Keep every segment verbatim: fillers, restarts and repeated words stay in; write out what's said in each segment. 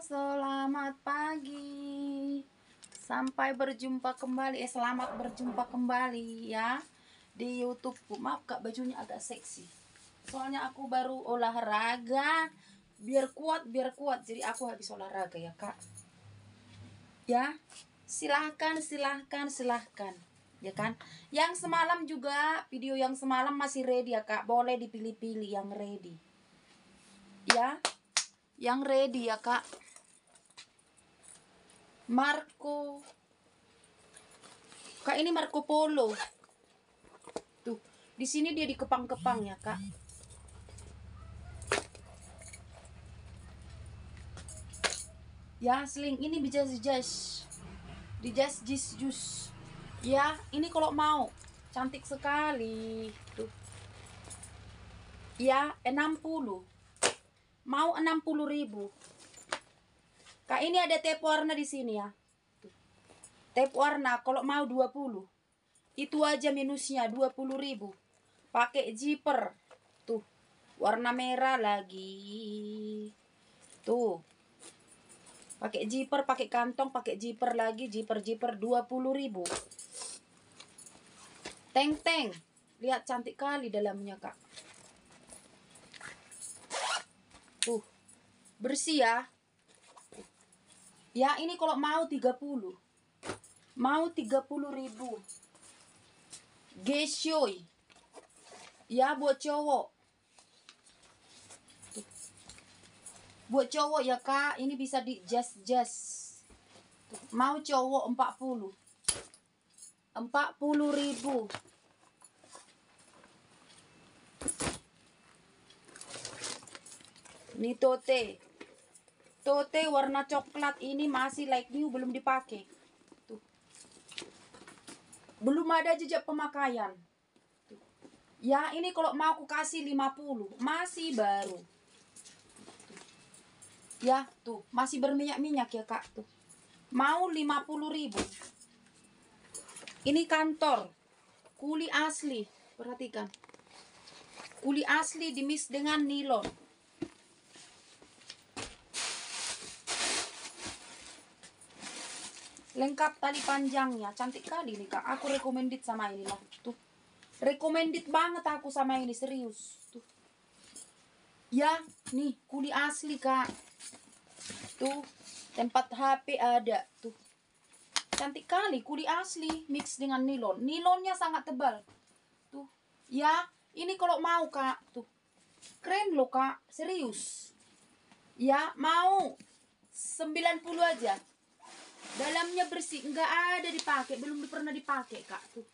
selamat pagi. Sampai berjumpa kembali. Eh, selamat berjumpa kembali ya di YouTubeku. Maaf Kak, bajunya agak seksi. Soalnya aku baru olahraga. Biar kuat, biar kuat. Jadi aku habis olahraga ya Kak. Ya, silahkan, silahkan, silahkan. Ya kan? Yang semalam juga, video yang semalam masih ready ya Kak. Boleh dipilih-pilih yang ready. Ya, yang ready ya Kak. Marco. Kak, ini Marco Polo. Tuh, di sini dia dikepang-kepang ya Kak. Ya, sling ini bisa jas. Di jas jis jus. Ya, ini kalau mau cantik sekali. Tuh. Ya, enam puluh. Mau enam puluh ribu. Kak, ini ada tape warna di sini ya. Tuh. Tape warna kalau mau dua puluh. Itu aja minusnya dua puluh ribu. Pakai zipper. Tuh. Warna merah lagi. Tuh. Pakai zipper, pakai kantong, pakai zipper lagi, zipper-zipper dua puluh ribu. Teng-teng. Lihat cantik kali dalamnya, Kak. Tuh. Bersih ya. Ya, ini kalau mau tiga puluh. Mau tiga puluh ribu. Geshoy. Ya, buat cowok. Tuh. Buat cowok ya, Kak. Ini bisa di jas-jas. Mau cowok empat puluh. empat puluh ribu. Ini tote. Tote warna coklat ini masih like new, belum dipakai. Tuh. Belum ada jejak pemakaian. Tuh. Ya, ini kalau mau aku kasih lima puluh, masih baru. Tuh. Ya, tuh, masih berminyak-minyak ya, Kak, tuh. Mau lima puluh ribu. Ini kantor. Kuli asli, perhatikan. Kuli asli dimix dengan nilon. Lengkap tali panjangnya, cantik kali nih Kak. Aku recommended sama ini lah. Tuh. Recommended banget aku sama ini, serius. Tuh. Ya, nih kuli asli Kak. Tuh, tempat H P ada. Tuh. Cantik kali, kuli asli mix dengan nilon. Nilonnya sangat tebal. Tuh. Ya, ini kalau mau Kak. Tuh. Keren loh Kak, serius. Ya, mau sembilan puluh aja. Dalamnya bersih, nggak ada dipakai, belum pernah dipakai Kak tuh.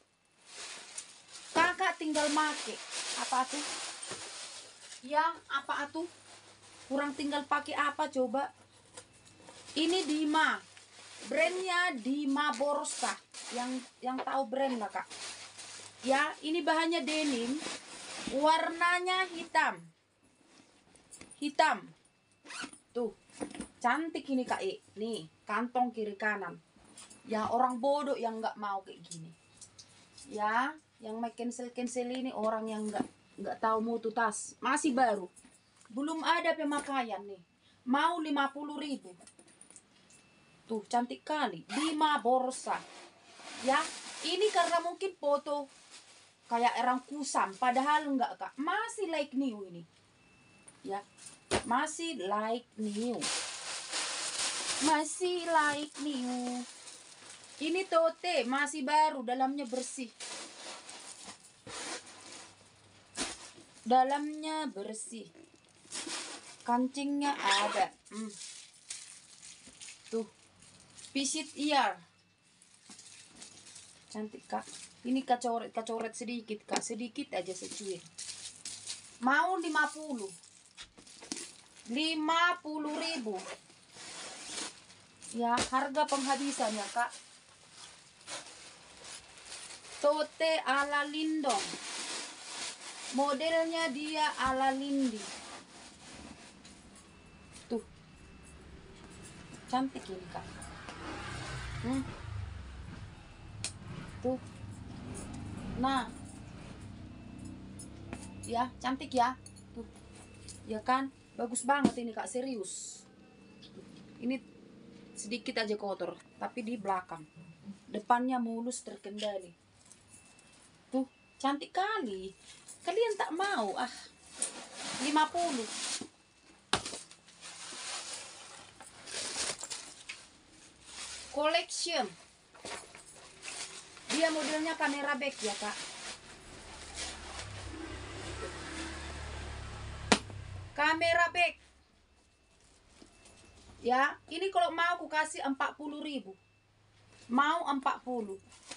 Kakak tinggal make. Apa tuh? Ya, apa tuh? Kurang tinggal pakai apa coba? Ini Dima. Brandnya Dima Borsa. Yang yang tahu brand lah Kak. Ya, ini bahannya denim. Warnanya hitam. Hitam. Tuh. Cantik ini Kak E. Nih, kantong kiri kanan. Ya, orang bodoh yang nggak mau kayak gini. Ya, yang make cancel-cancel ini orang yang nggak nggak tahu mutu tas. Masih baru. Belum ada pemakaian nih. Mau lima puluh ribu. Tuh, cantik kali. Dima Borsa. Ya, ini karena mungkin foto kayak orang kusam. Padahal enggak Kak. Masih like new ini. Ya, masih like new. Masih like new. Ini tote masih baru, dalamnya bersih. Dalamnya bersih. Kancingnya ada. Hmm. Tuh. Pisit ear. Cantik Kak. Ini kacoret-kacoret sedikit Kak, sedikit aja secuil. Mau lima puluh. lima puluh ribu. Ya, harga penghabisannya Kak. Tote ala Lindong. Modelnya dia ala Lindi. Tuh. Cantik ini Kak. Hmm. Tuh. Nah. Ya, cantik ya. Tuh. Ya kan? Bagus banget ini Kak, serius. Ini sedikit aja kotor, tapi di belakang. Depannya mulus terkendali. Tuh, cantik kali. Kalian tak mau, ah. lima puluh. Collection. Dia modelnya kamera back ya, Kak. Kamera back. Ya, ini kalau mau aku kasih empat puluh ribu. Mau empat puluh.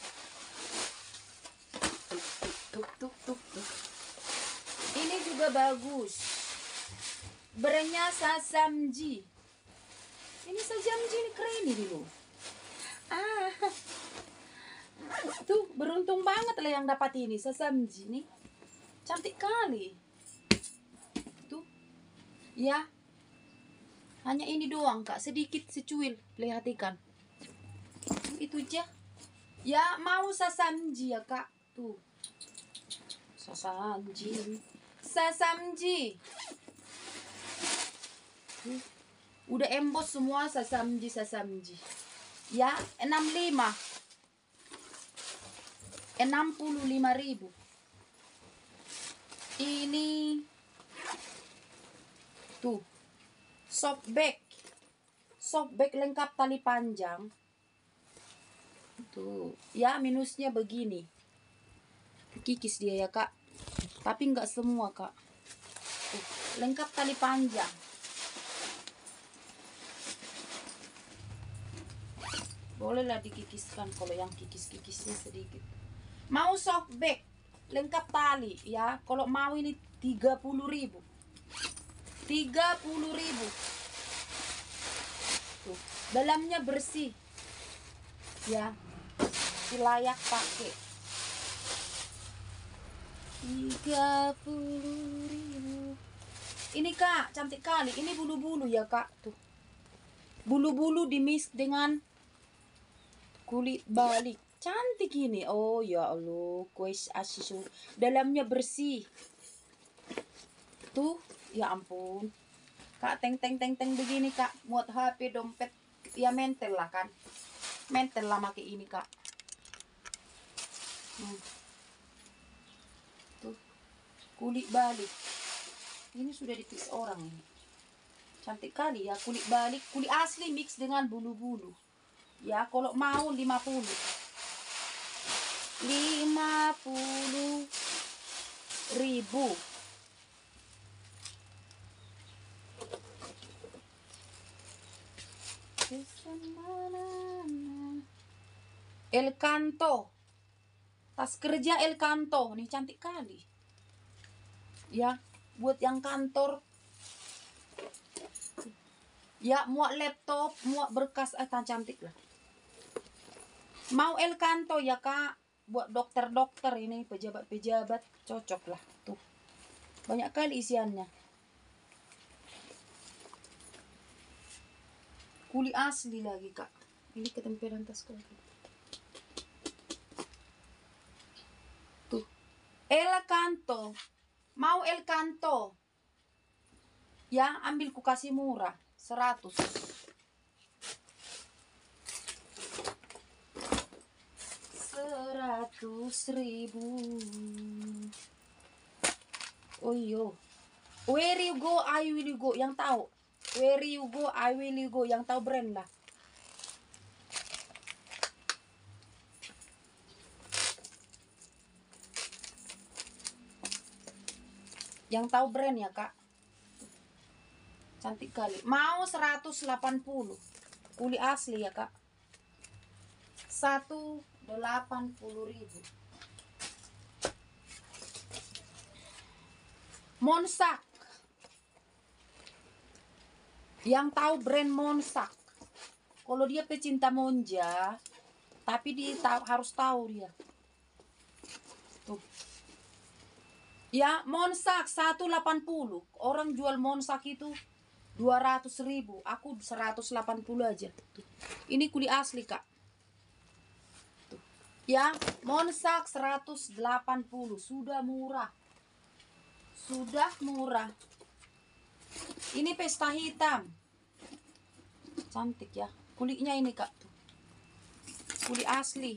Tuk, tuk, tuk, tuk, tuk. Ini juga bagus. Brandnya Sasamji. Ini Sasamji ini keren ini loh. Ah. Tuh, beruntung banget lah yang dapat ini Sasamji nih. Cantik kali. Tuh. Ya. Hanya ini doang, Kak. Sedikit secuil, perhatikan. Itu aja. Ya, mau Sasamji ya, Kak. Tuh. Sasamji. Sasamji. Tuh. Udah embos semua Sasamji Sasamji. Ya, enam puluh lima. enam puluh lima ribu. Ini tuh. Soft bag. Soft bag lengkap tali panjang. Tuh, ya minusnya begini. Kikis dia ya, Kak. Tapi nggak semua, Kak. Tuh, lengkap tali panjang. Bolehlah dikikiskan kalau yang kikis-kikisnya sedikit. Mau soft bag lengkap tali ya. Kalau mau ini tiga puluh ribu. tiga puluh ribu. Tuh, dalamnya bersih. Ya. Si layak pakai. tiga puluh ribu. Ini, Kak, cantik kali. Ini bulu-bulu ya, Kak. Tuh. Bulu-bulu di-mix dengan kulit balik. Cantik ini. Oh ya Allah, kuis asisu. Dalamnya bersih. Tuh, ya ampun. Kak, teng teng teng teng begini, Kak. Muat H P, dompet. Ya mentel lah kan. Mentel lah pakai ini, Kak. Hmm. Tuh. Kulit balik. Ini sudah dipis orang ini. Cantik kali ya, kulit balik, kulit asli mix dengan bulu-bulu. Ya, kalau mau lima puluh. lima puluh ribu. El Canto. Tas kerja El Canto. Nih cantik kali. Ya, buat yang kantor. Ya, muat laptop, muat berkas, eh cantik lah. Mau El Canto ya, Kak. Buat dokter-dokter ini, pejabat-pejabat, cocok lah. Tuh. Banyak kali isiannya. Kulit asli lagi, Kak. Ini ketempelan tas kaki. Tuh. El Canto. Mau El Canto. Ya, ambil ku kasih murah. seratus. Seratus ribu. Oh iyo. Where you go, I will you go. Yang tahu. Where you go, I will you go. Yang tahu brand lah. Yang tahu brand ya, Kak. Cantik kali. Mau seratus delapan puluh. Kulit asli ya, Kak. seratus delapan puluh ribu. Monsak. Yang tahu brand Monsak. Kalau dia pecinta monja, tapi dia tahu, harus tahu dia. Tuh. Ya, Monsak seratus delapan puluh. Orang jual Monsak itu dua ratus ribu. Aku seratus delapan puluh aja. Tuh. Ini kulit asli, Kak. Tuh. Ya, Monsak seratus delapan puluh. Sudah murah. Sudah murah. Ini pesta hitam. Cantik ya. Kulitnya ini kak tuh. Kulit asli.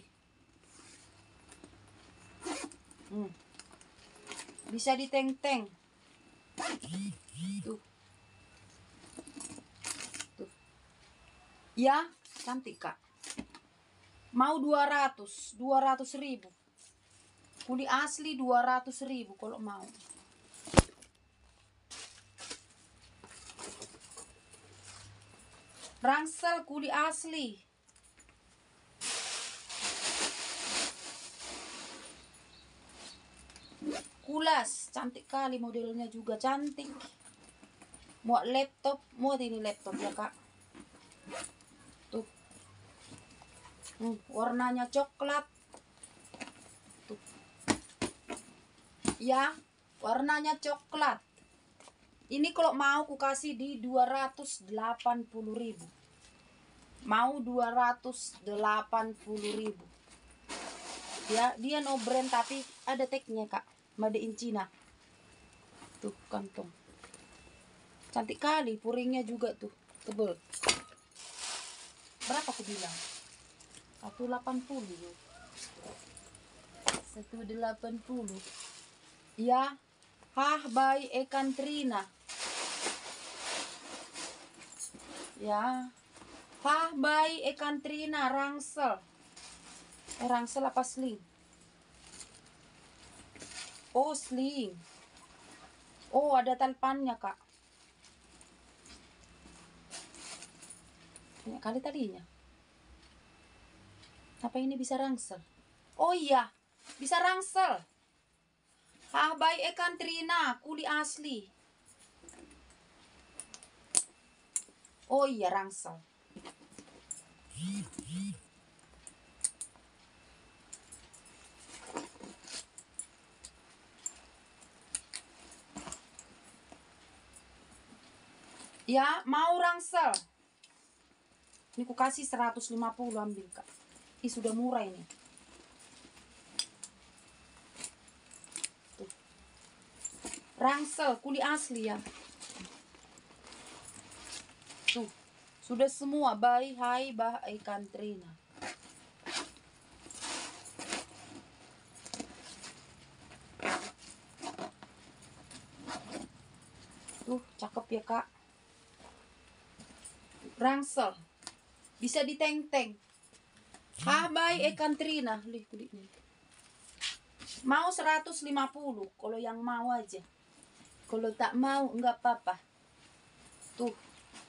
Hmm. Bisa diteng-teng. Tuh. Tuh. Ya, cantik kak. Mau dua ratus, dua ratus ribu. Kulit asli dua ratus ribu kalau mau. Rangsel kulit asli. Kulas, cantik kali modelnya juga cantik. Muat laptop, muat ini laptop ya kak. Tuh. Hmm, warnanya coklat. Tuh. Ya, warnanya coklat. Ini kalau mau ku kasih di dua ratus delapan puluh ribu. Mau dua ratus delapan puluh ribu. Ya, dia no brand tapi ada tagnya kak. Made in China. Tuh kantong. Cantik kali, puringnya juga tuh tebel. Berapa aku bilang? seratus delapan puluh. seratus delapan puluh. Ya, Hah by Ekan Trina. Ya. Hah by Ekan Trina rangsel. Eh, rangsel apa sling? Oh, sling. Oh, ada talpannya, Kak. Banyak kali tadinya. Apa ini bisa rangsel? Oh iya, bisa rangsel. Hah by Ekan Trina, kulit asli. Oh iya, rangsel. Ya, mau rangsel. Ini ku kasih seratus lima puluh, ambil kak. Ih, sudah murah ini. Tuh. Rangsel, kulit asli ya. Tuh, sudah semua. Bye, hai, bah, Ekan Trina. Tuh, cakep ya kak. Rangsel. Bisa diteng-teng. Ah, bye, Ekan Trina. Lihat kulitnya. Mau seratus lima puluh. Kalau yang mau aja. Kalau tak mau, enggak apa-apa. Tuh.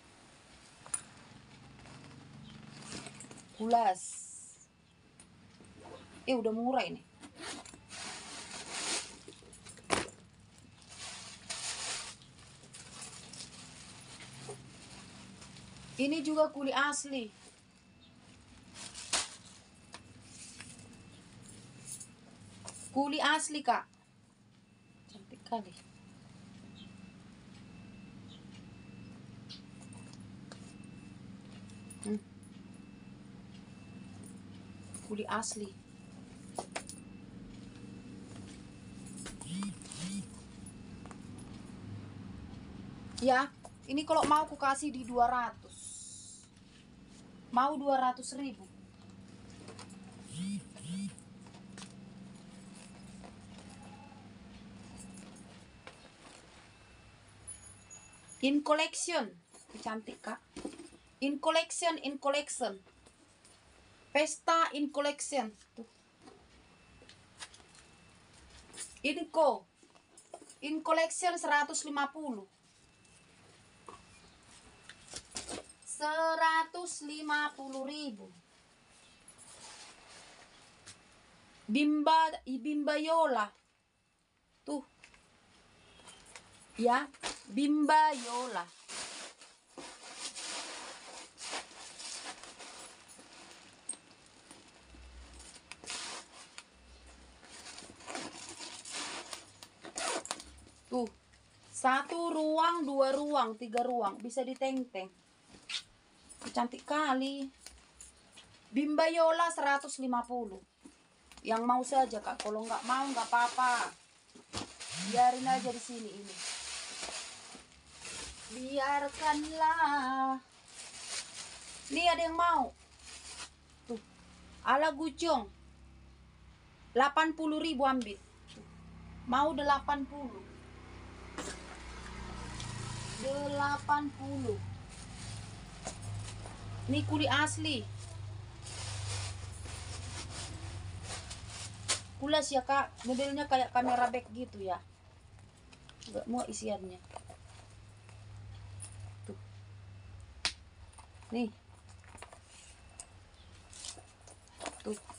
Kulas. Eh, udah murah ini. Ini juga kulit asli. Kulit asli, kak. Cantik kali. Hmm. Kulit asli. Ya, ini kalau mau ku kasih di dua ratus. Mau dua ratus ribu. In collection. Cantik kak. In collection, in collection. Pesta in collection. Tuh. Inco. In collection seratus lima puluh. seratus lima puluh ribu. Bimba, Bimbayola. Tuh. Ya, Bimbayola. Tuh. Satu ruang, dua ruang, tiga ruang. Bisa diteng-teng. Cantik kali. Bimbayola seratus lima puluh. Yang mau saja kak. Kalau nggak mau nggak apa-apa. Biarin aja di sini ini. Biarkanlah. Nih ada yang mau. Tuh. Ala gucong. delapan puluh ribu ambil. Mau delapan puluh. delapan puluh. Ini kulit asli. Kulas ya kak, modelnya kayak kamera back gitu ya. Enggak mau isiannya. Tuh. Nih. Tuh.